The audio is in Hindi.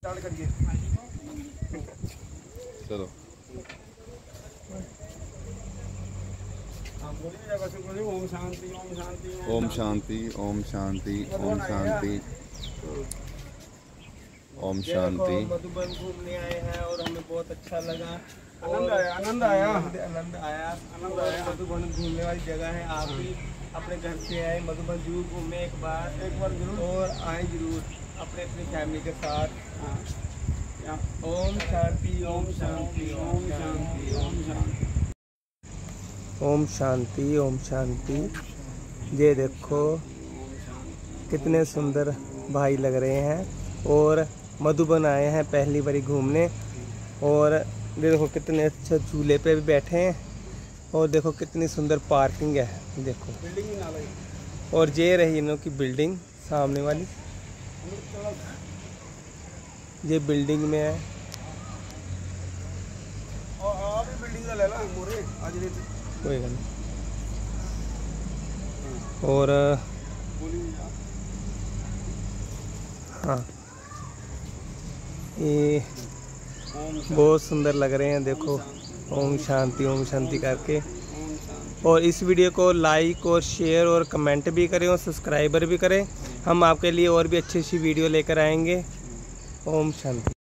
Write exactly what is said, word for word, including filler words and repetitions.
चलो ओम शांति ओम शांति ओम शांति ओम शांति ओम शांति ओम शांति। मधुबन घूमने आए हैं और हमें बहुत अच्छा लगा, आनंद आया आनंद आया आनंद आया आनंद आया। मधुबन घूमने वाली जगह है, आप भी अपने घर से आए मधुबन जरूर घूमने एक बार एक बार जरूर और आए जरूर अपने अपनी फैमिली के साथ। ओम शांति ओम शांति ओम शांति ओम शांति ओम शांति ओम शांति। ये देखो कितने सुंदर भाई लग रहे हैं और मधुबन आए हैं पहली बारी घूमने। और देखो कितने अच्छे झूले पे भी बैठे हैं और देखो कितनी सुंदर पार्किंग है देखो। बिल्डिंग और ये रही इनों की बिल्डिंग सामने वाली, ये बिल्डिंग में है। कोई नहीं। और हाँ ये बहुत सुंदर लग रहे हैं देखो, ओम शांति ओम शांति करके। और इस वीडियो को लाइक और शेयर और कमेंट भी करें और सब्सक्राइबर भी करें। हम आपके लिए और भी अच्छी अच्छी वीडियो लेकर आएंगे। ओम शांति।